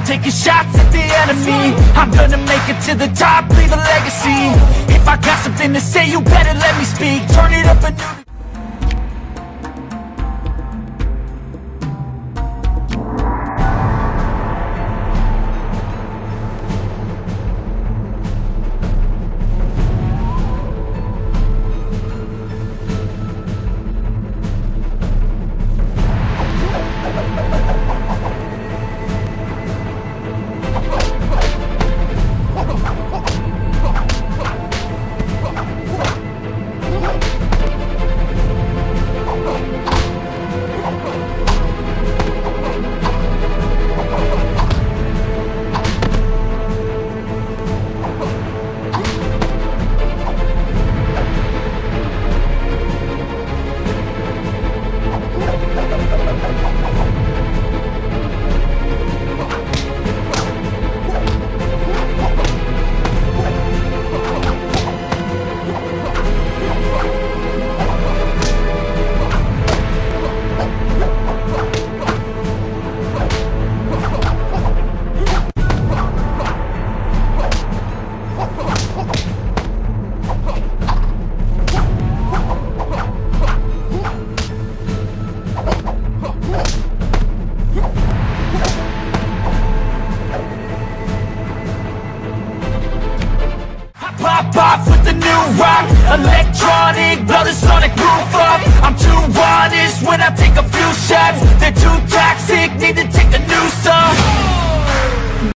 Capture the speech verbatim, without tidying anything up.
taking shots at the enemy. I'm gonna make it to the top, leave a legacy. If I got something to say, you better let me speak. Turn it up a new... Off with the new rock, electronic, blow the sonic roof up. I'm too honest when I take a few shots. They're too toxic, need to take a new song.